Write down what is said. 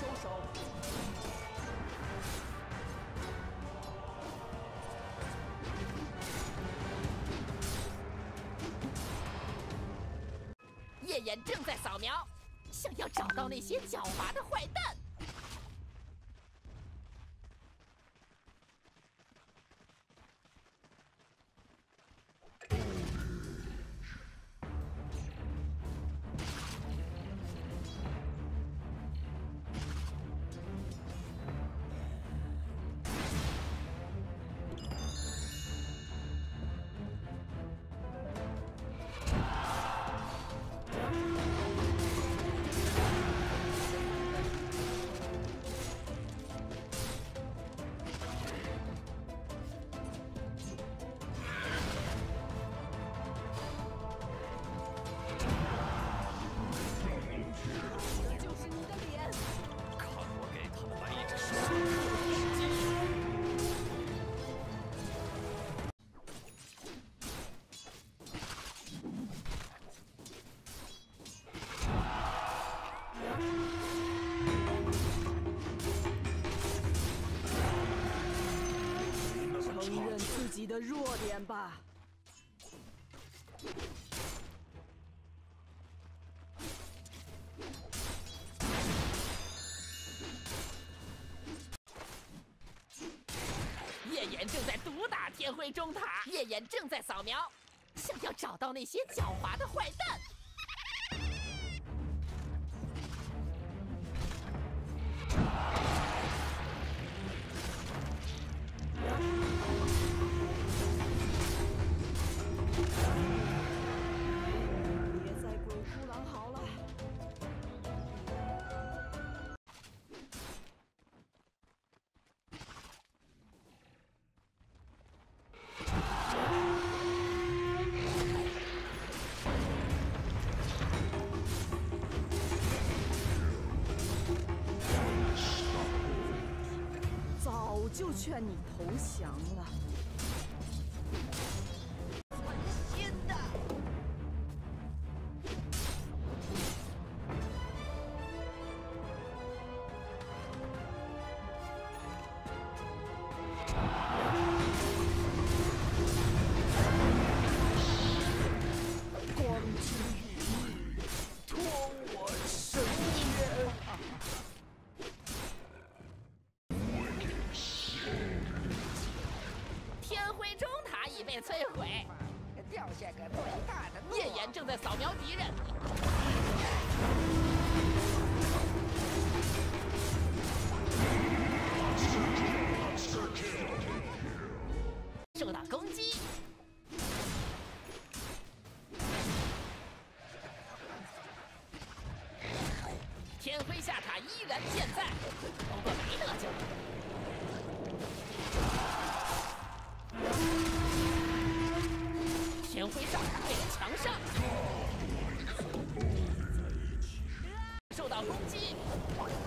手。夜眼正在扫描，想要找到那些狡猾的坏蛋。 承认自己的弱点吧。 夜眼正在毒打天辉中塔，夜眼正在扫描，想要找到那些狡猾的坏蛋。 别再鬼哭狼嚎了。早就劝你投降了。 天辉中塔已被摧毁， 掉下个最大的落。 夜眼正在扫描敌人。受到攻击。天辉下塔依然健在，不过没得救。 天辉上塔被人强上，受到攻击。